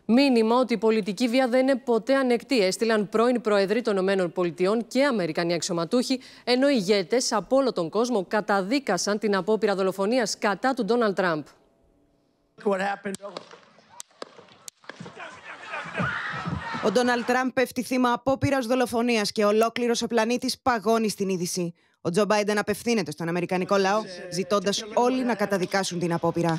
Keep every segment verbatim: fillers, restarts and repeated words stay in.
Μήνυμα ότι η πολιτική βία δεν είναι ποτέ ανεκτή έστειλαν πρώην Προεδροί των ΗΠΑ και Αμερικανοί αξιωματούχοι, ενώ οι ηγέτες από όλο τον κόσμο καταδίκασαν την απόπειρα δολοφονίας κατά του Ντόναλντ Τραμπ. Ο Ντόναλντ Τραμπ πέφτει θύμα απόπειρας δολοφονίας και ολόκληρος ο πλανήτης παγώνει στην είδηση. Ο Τζο Μπάιντεν απευθύνεται στον αμερικανικό λαό, ζητώντας όλοι να καταδικάσουν την απόπειρα.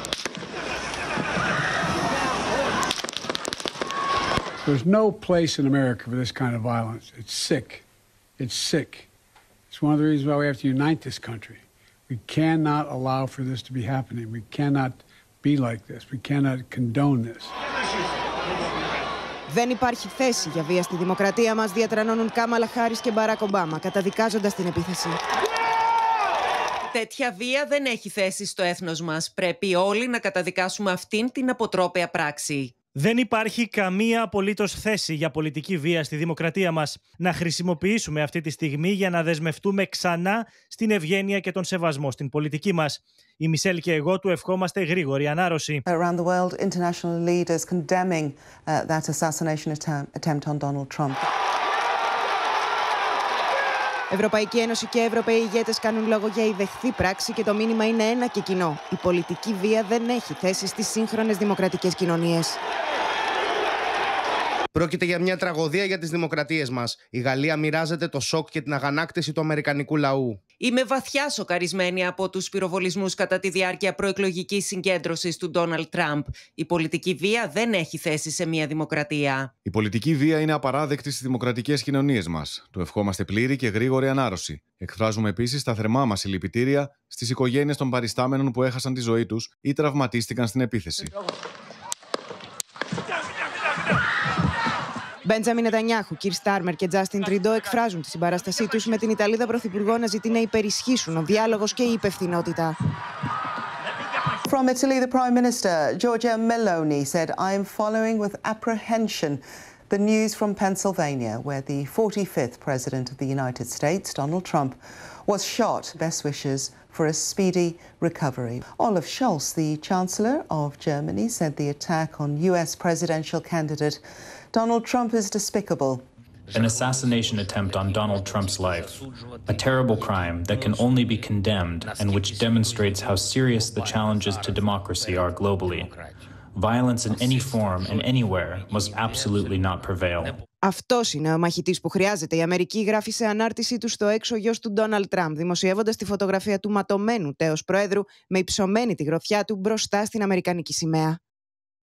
There's no place in America for this kind of violence. It's sick. It's sick. It's one of the reasons why we have to unite this country. We cannot allow for this to be happening. We cannot be like this. We cannot condone this. Δεν υπάρχει θέση για βία στη δημοκρατία μας, διατρανώνουν Κάμαλα Χάρις και Μπαράκ Ομπάμα, καταδικάζοντας την επίθεση. Τέτοια βία δεν έχει θέση στο έθνος μας. Πρέπει όλοι να καταδικάσουμε αυτήν την αποτρόπαια πράξη. Δεν υπάρχει καμία απολύτως θέση για πολιτική βία στη δημοκρατία μας. Να χρησιμοποιήσουμε αυτή τη στιγμή για να δεσμευτούμε ξανά στην ευγένεια και τον σεβασμό στην πολιτική μας. Η Μισελ και εγώ του ευχόμαστε γρήγορη ανάρρωση. Around the world, international leaders condemning uh, that assassination attempt on Donald Trump. Ευρωπαϊκή Ένωση και Ευρωπαίοι ηγέτες κάνουν λόγο για ιδεχθή πράξη και το μήνυμα είναι ένα και κοινό. Η πολιτική βία δεν έχει θέση στις σύγχρονες δημοκρατικές κοινωνίες. Πρόκειται για μια τραγωδία για τις δημοκρατίες μας. Η Γαλλία μοιράζεται το σοκ και την αγανάκτηση του αμερικανικού λαού. Είμαι βαθιά σοκαρισμένη από τους πυροβολισμούς κατά τη διάρκεια προεκλογικής συγκέντρωσης του Ντόναλντ Τραμπ. Η πολιτική βία δεν έχει θέση σε μια δημοκρατία. Η πολιτική βία είναι απαράδεκτη στις δημοκρατικές κοινωνίες μας. Του ευχόμαστε πλήρη και γρήγορη ανάρρωση. Εκφράζουμε επίσης τα θερμά μας συλληπιτήρια στις οικογένειες των παριστάμενων που έχασαν τη ζωή τους ή τραυματίστηκαν στην επίθεση. Μπέντζαμιν Νετανιάχου, Κιρ Στάρμερ και Τζάστιν Τριντό εκφράζουν τη συμπαράστασή τους με την Ιταλίδα Πρωθυπουργό να ζητεί να υπερισχύσουν ο διάλογος και η υπευθυνότητα. From Italy, the Prime Minister, Giorgia Meloni, said, I am following with apprehension the news from Pennsylvania, where the forty-fifth President of the United States, Donald Trump, was shot. Best wishes for a speedy recovery. Olaf Scholz, the Chancellor of Germany, said the attack on U S presidential candidate Donald Trump is despicable. An assassination attempt on Donald Trump's life, a terrible crime that can only be condemned and which demonstrates how serious the challenges to democracy are globally. Violence in any form and anywhere must absolutely not prevail. Αυτός είναι ο μαχητής που χρειάζεται η Αμερική, γράφει σε ανάρτησή του στο έξω γιος του Ντόναλντ Τραμπ, δημοσιεύοντας τη φωτογραφία του ματωμένου τέος Προέδρου με υψωμένη τη γροθιά του μπροστά στην αμερικανική σημαία.